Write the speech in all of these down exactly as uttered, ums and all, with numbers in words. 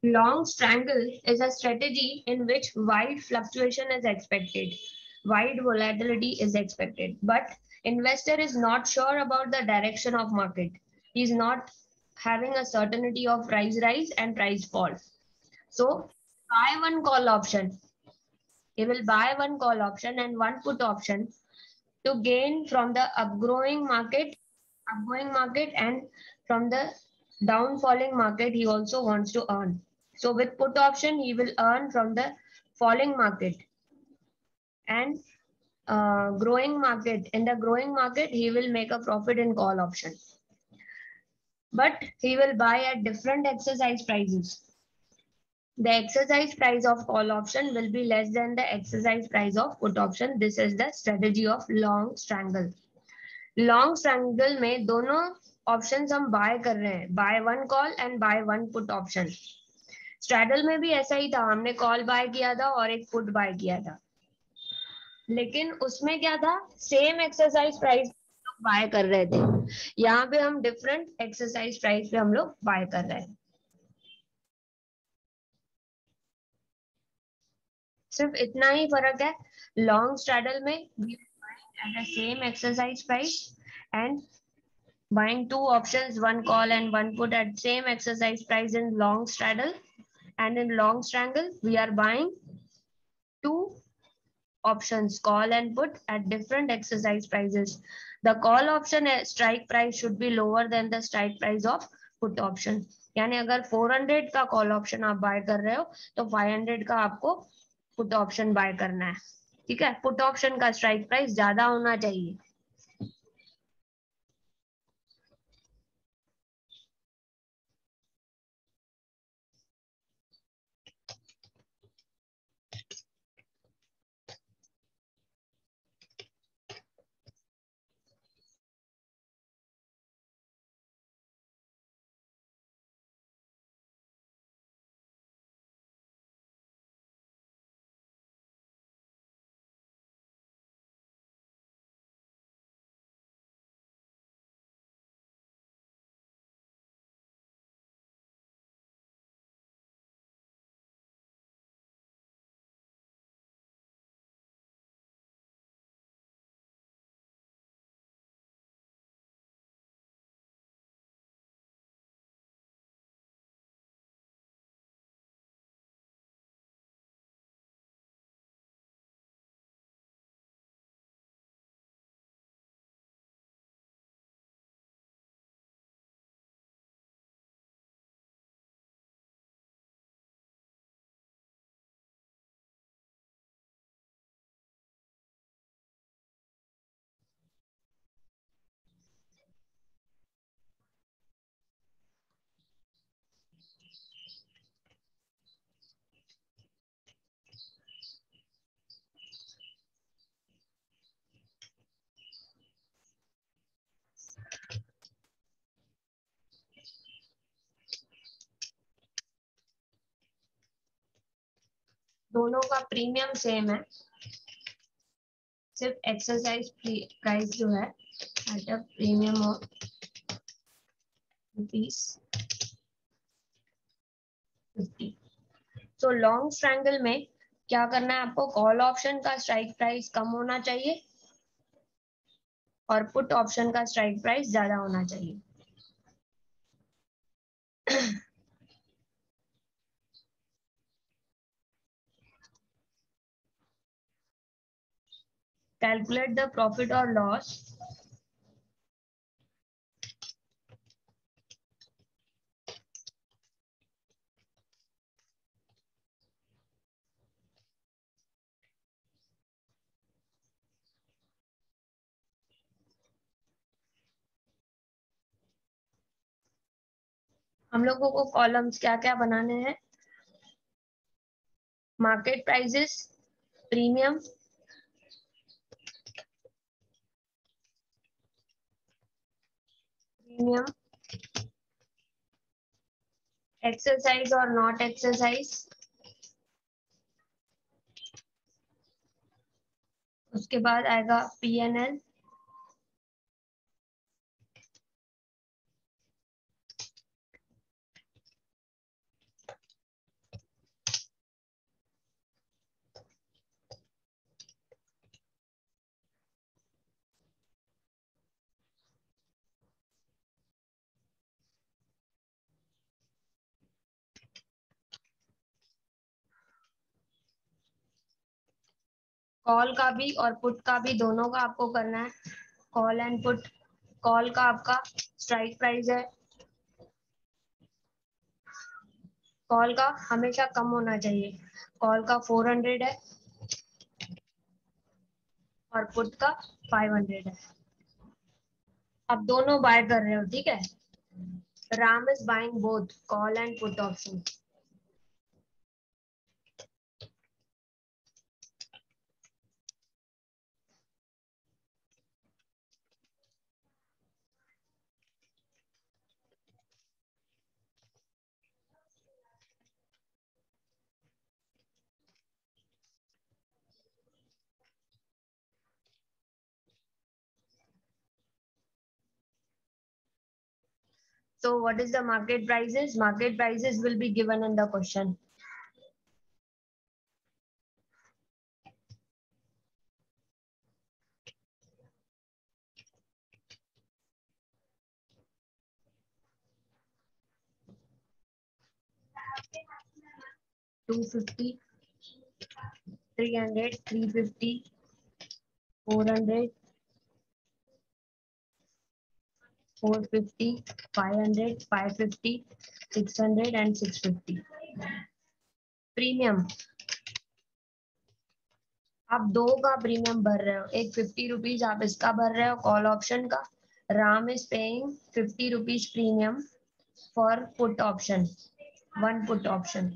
Long strangle is a strategy in which wide fluctuation is expected, wide volatility is expected, but investor is not sure about the direction of market. He is not having a certainty of price rise and price fall. So buy one call option. He will buy one call option and one put option to gain from the upgrowing market, upgoing market, and from the downfalling market. He also wants to earn. So with put option, he will earn from the falling market and uh, growing market. In the growing market, he will make a profit in call option. But he will buy at different exercise prices. The exercise price of call option will be less than the exercise price of put option. This is the strategy of long strangle. Long strangle में दोनों option हम buy कर रहे हैं, buy one call and buy one put option. Straddle में भी ऐसा ही था, हमने कॉल बाय किया था और एक पुट बाय किया था, लेकिन उसमें क्या था, सेम एक्सरसाइज प्राइस बाय कर रहे थे. यहाँ पे हम डिफरेंट एक्सरसाइज प्राइस पे हम लोग बाय कर रहे हैं. सिर्फ इतना ही फर्क है. लॉन्ग स्ट्रैडल में at the same exercise price and buying two options, one call and one put at same exercise price in long straddle, and in long strangle we are buying two options, call and put at different exercise prices. The call option strike price should be lower than the strike price of put option. यानी अगर four hundred का call option आप buy कर रहे हो तो five hundred का आपको put option बाय करना है. ठीक है, put option का strike price ज्यादा होना चाहिए. दोनों का प्रीमियम सेम है, सिर्फ एक्सरसाइज प्राइस जो है at a premium of rupees fifty. तो लॉन्ग स्ट्रैंगल में क्या करना है आपको, कॉल ऑप्शन का स्ट्राइक प्राइस कम होना चाहिए और पुट ऑप्शन का स्ट्राइक प्राइस ज्यादा होना चाहिए. कैलकुलेट द प्रॉफिट और लॉस हम लोगों को कॉलम्स क्या क्या बनाने हैं, market prices, premium, premium, exercise और नॉट एक्सरसाइज, उसके बाद आएगा पी एन एल, कॉल का भी और पुट का भी, दोनों का आपको करना है, कॉल एंड पुट। कॉल का आपका स्ट्राइक प्राइस है, कॉल का हमेशा कम होना चाहिए, कॉल का फोर हंड्रेड है और पुट का फाइव हंड्रेड है। अब दोनों बाय कर रहे हो, ठीक है। Ram is buying both call and put option. So what is the market prices? Market prices will be given in the question. two fifty, three hundred, three fifty, four hundred, four fifty, five hundred, five fifty, six hundred and six fifty. Premium, आप दो का premium भर रहे हो, एक fifty rupees आप इसका भर रहे हो कॉल ऑप्शन का। Ram is paying fifty rupees premium for put option, one put option.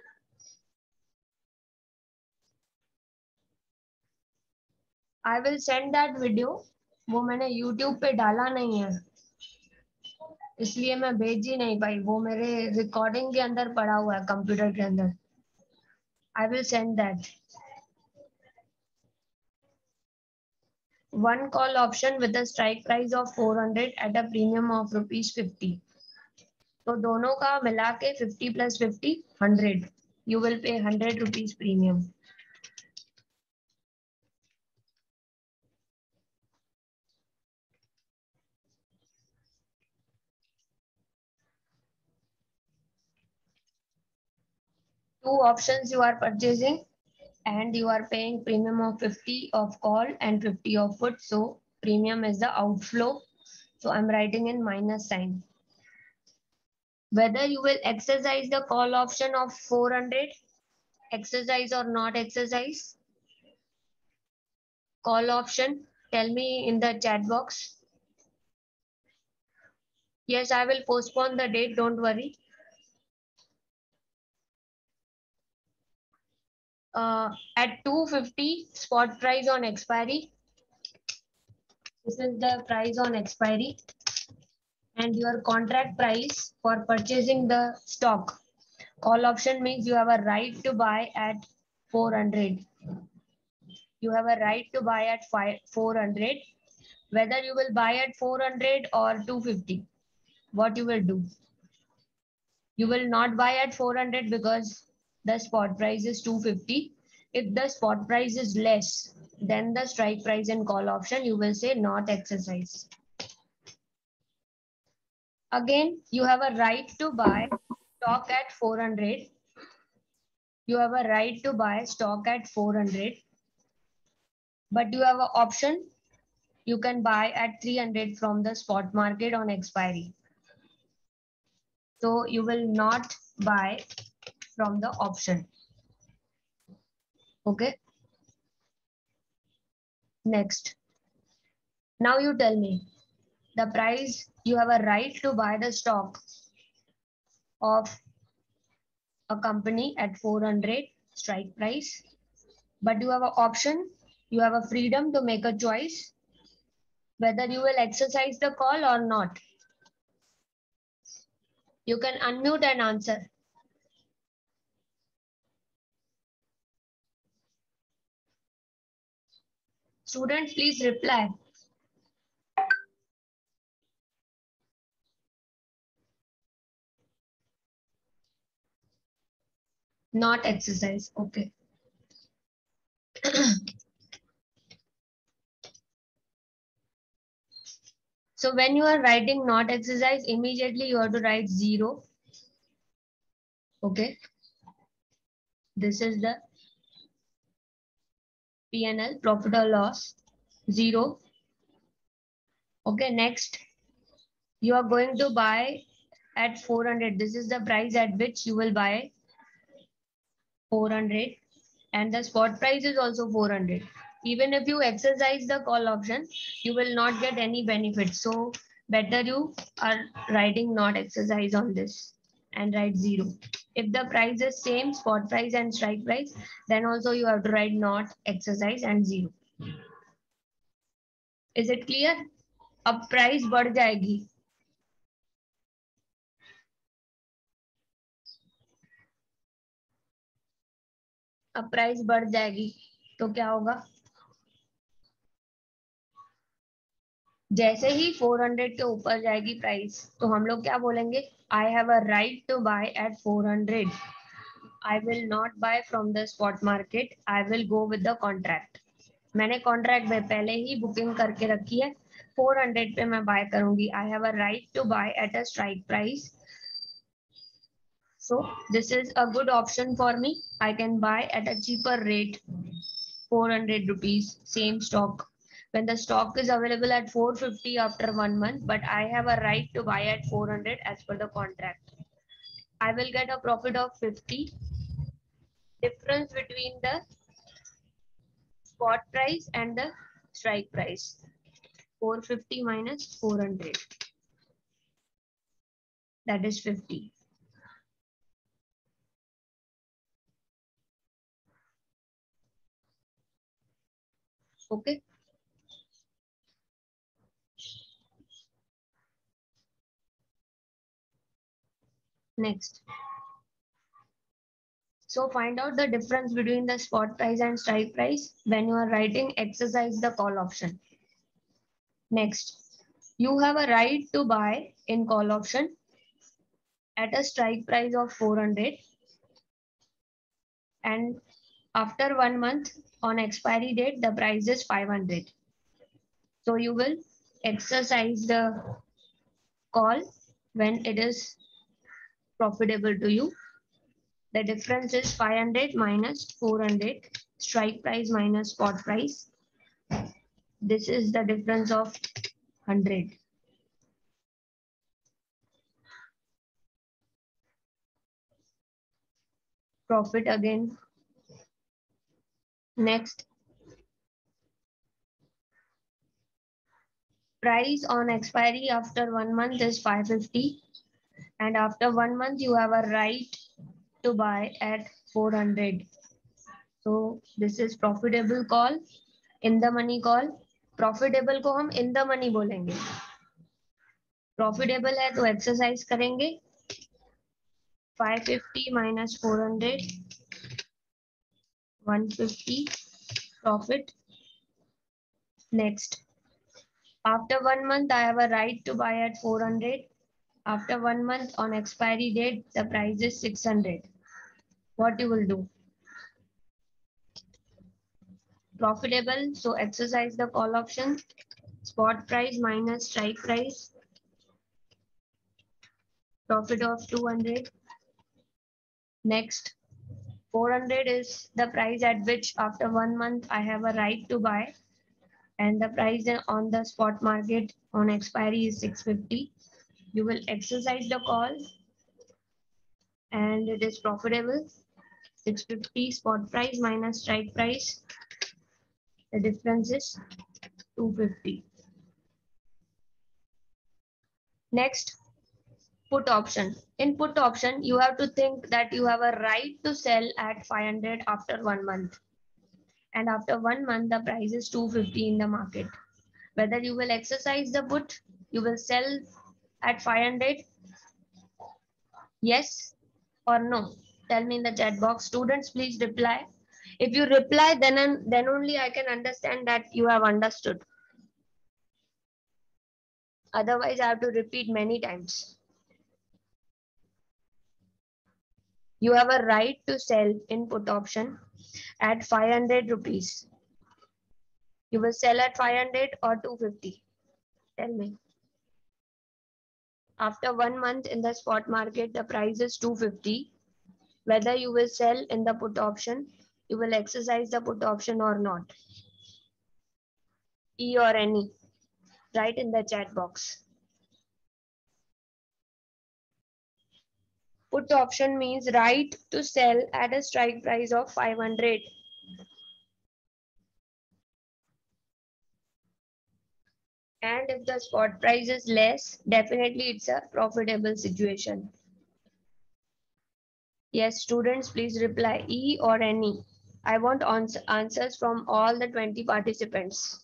I will send that video, वो मैंने यूट्यूब पे डाला नहीं है इसलिए मैं भेज ही नहीं पाई, वो मेरे रिकॉर्डिंग के अंदर पड़ा हुआ है कंप्यूटर के अंदर। I will send that. One call option with a strike price of four hundred at a premium of rupees fifty. तो दोनों का मिला के fifty plus fifty hundred, you will pay hundred rupees premium. Two options you are purchasing and you are paying premium of fifty of call and fifty of put, so premium is the outflow, so I'm writing in minus sign. Whether you will exercise the call option of four hundred, exercise or not exercise, call option, tell me in the chat box. Yes, I will postpone the date, don't worry. Uh, at two fifty spot price on expiry, this is the price on expiry, and your contract price for purchasing the stock. Call option means you have a right to buy at four hundred. You have a right to buy at four hundred. Whether you will buy at four hundred or two fifty, what you will do? You will not buy at four hundred because the spot price is two fifty. If the spot price is less than the strike price and call option, you will say not exercise. Again, you have a right to buy stock at four hundred. You have a right to buy stock at four hundred, but you have an option. You can buy at three hundred from the spot market on expiry. So you will not buy from the option. Okay. Next. Now you tell me the price. You have a right to buy the stock of a company at four hundred strike price, but you have an option. You have a freedom to make a choice whether you will exercise the call or not. You can unmute and answer. Students, please reply. Not exercise. Okay. So when you are writing not exercise, immediately you have to write zero. Okay. This is the P and L, profit or loss, zero. Okay, next, you are going to buy at four hundred. This is the price at which you will buy four hundred, and the spot price is also four hundred. Even if you exercise the call option, you will not get any benefit. So better you are writing not exercise on this and write zero. If the price is same, spot price and strike price, then also you have to write not exercise and zero. Is it clear? अब price बढ़ जाएगी, अब price बढ़ जाएगी तो क्या होगा? जैसे ही फोर हंड्रेड के ऊपर जाएगी प्राइस तो हम लोग क्या बोलेंगे? I have a right to buy at four hundred. I will not buy from the spot market, I will go with the contract. मैंने कॉन्ट्रैक्ट में पहले ही बुकिंग करके रखी है, फोर हंड्रेड पे मैं बाय करूंगी. I have a right to buy at a strike price. So this is a good option for me. I can buy at a cheaper rate, four hundred rupees, same stock. When the stock is available at four fifty after one month, but I have a right to buy at four hundred as per the contract. I will get a profit of fifty. Difference between the spot price and the strike price. four fifty minus four hundred. That is fifty. Okay. Next. So find out the difference between the spot price and strike price when you are writing exercise the call option. Next, you have a right to buy in call option at a strike price of four hundred, and after one month on expiry date the price is five hundred. So you will exercise the call when it is profitable to you. The difference is five hundred minus four hundred, strike price minus spot price. This is the difference of one hundred. Profit again. Next, price on expiry after one month is five fifty, and after one month you have a right to buy at four hundred. So this is profitable call, in the money call. Profitable को हम in the money बोलेंगे. Profitable है तो exercise करेंगे. five fifty minus four hundred, one fifty profit. Next, after one month I have a right to buy at four hundred. After one month on expiry date the price is six hundred. What you will do? Profitable, so exercise the call option. Spot price minus strike price. Profit of two hundred. Next, four hundred is the price at which after one month I have a right to buy, and the price on the spot market on expiry is six fifty. You will exercise the call and it is profitable. six fifty spot price minus strike price. The difference is two fifty. Next, put option. In put option, you have to think that you have a right to sell at five hundred after one month. And after one month, the price is two fifty in the market. Whether you will exercise the put, you will sell at five hundred. Yes or no? Tell me in the chat box. Students, please reply. If you reply, then, then only I can understand that you have understood. Otherwise, I have to repeat many times. You have a right to sell in put option at five hundred rupees. You will sell at five hundred or two fifty. Tell me. After one month in the spot market, the price is two fifty. Whether you will sell in the put option You will exercise the put option or not. E or any. Write in the chat box. Put option means right to sell at a strike price of five hundred. And if the spot price is less, definitely it's a profitable situation. Yes, students, please reply E or any. I want ans answers from all the twenty participants.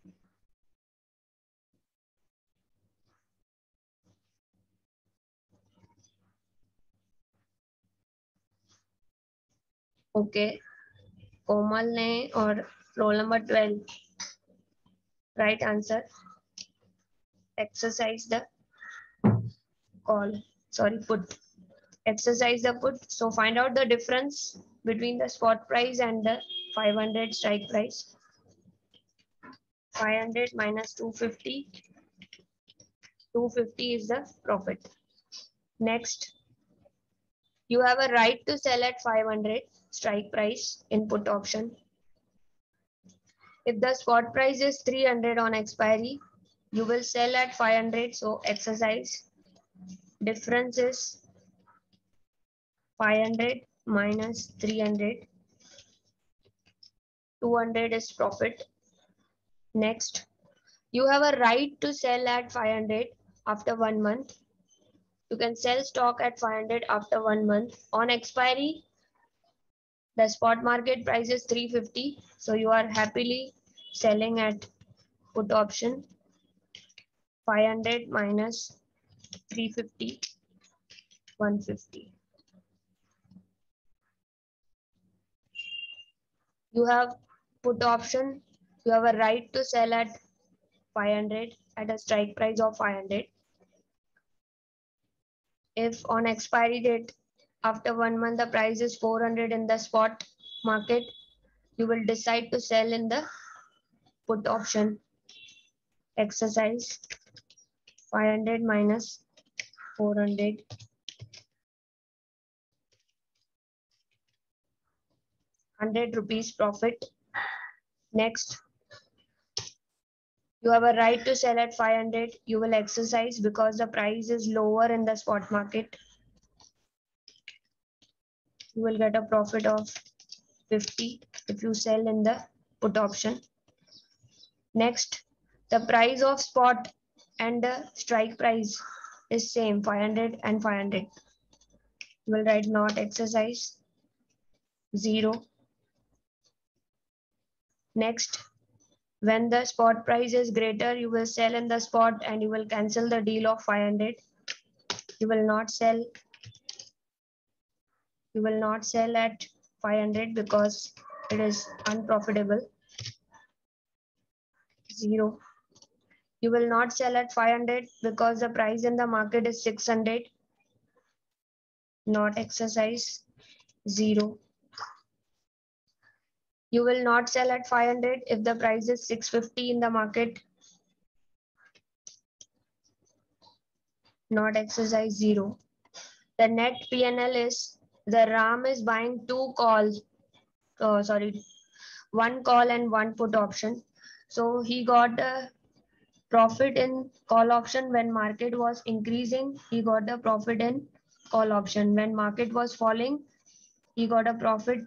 Okay. Komal ne or roll number twelve. Right answer. Exercise the call. Sorry, put. Exercise the put. So find out the difference between the spot price and the five hundred strike price. five hundred minus two hundred fifty. two hundred fifty is the profit. Next, you have a right to sell at five hundred strike price in put option. If the spot price is three hundred on expiry, you will sell at five hundred. So exercise. Difference is five hundred minus three hundred. two hundred is profit. Next, you have a right to sell at five hundred after one month. You can sell stock at five hundred after one month. On expiry, the spot market price is three hundred fifty. So you are happily selling at put option. five hundred minus three hundred fifty, one hundred fifty. You have put option. You have a right to sell at five hundred at a strike price of five hundred. If on expiry date after one month the price is four hundred in the spot market, you will decide to sell in the put option. Exercise. five hundred minus four hundred. one hundred rupees profit. Next, you have a right to sell at five hundred. You will exercise because the price is lower in the spot market. You will get a profit of fifty if you sell in the put option. Next, the price of spot and the strike price is same, five hundred and five hundred. You will write not exercise, zero. Next, when the spot price is greater, you will sell in the spot and you will cancel the deal of five hundred. You will not sell. You will not sell at five hundred because it is unprofitable. Zero. You will not sell at five hundred because the price in the market is six hundred. Not exercise. Zero. You will not sell at five hundred if the price is six fifty in the market. Not exercise. Zero. The net P and L is the Ram is buying two calls. Oh, sorry, one call and one put option. So he got a profit in call option when market was increasing. He got a profit in call option when market was falling. He got a profit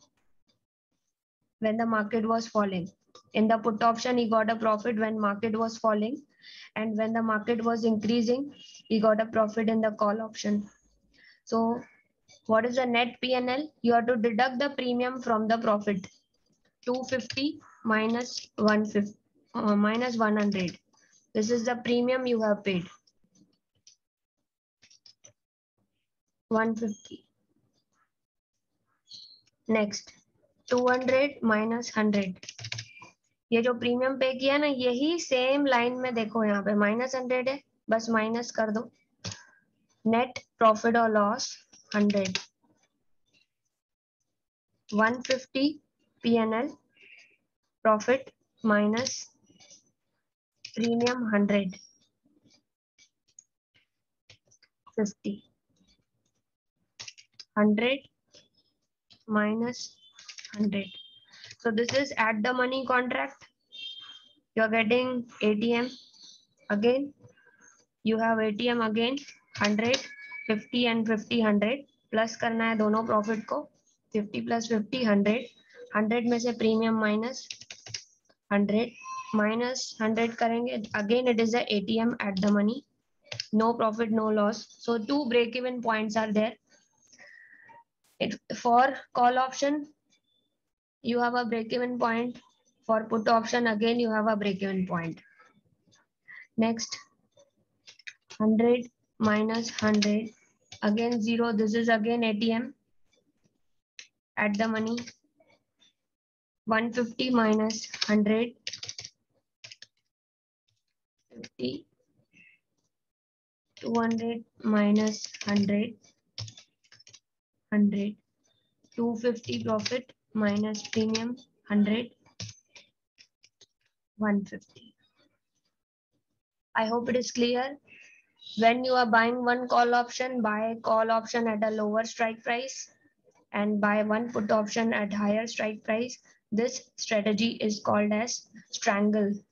when the market was falling. In the put option, he got a profit when market was falling, and when the market was increasing, he got a profit in the call option. So what is the net P and L? You have to deduct the premium from the profit. two hundred fifty minus one hundred fifty, uh, minus one hundred. This is the premium you have paid. one hundred fifty. Next, two hundred minus one hundred. ये जो premium पे किया ना, यही same line में देखो यहाँ पे माइनस हंड्रेड है, बस माइनस कर दो. नेट प्रॉफिट और loss hundred. one hundred fifty P and L profit minus premium one hundred. fifty. one hundred minus one hundred. So this is at the money contract. You're getting A T M again. You have A T M again, one hundred, fifty and fifty, one hundred. Plus करना है दोनों profit को. fifty plus fifty, one hundred. one hundred में से premium minus one hundred. Minus one hundred करेंगे. Again it is a A T M at the money. No profit, no loss. So two break-even points are there. It, for call option, you have a break-even point. For put option, again you have a break-even point. Next, one hundred minus one hundred. Again zero. This is again A T M at the money. one hundred fifty minus one hundred. fifty. two hundred minus one hundred. one hundred. two hundred fifty profit minus premium one hundred. one hundred fifty. I hope it is clear. When you are buying one call option, buy call option at a lower strike price and buy one put option at higher strike price. This strategy is called as strangle.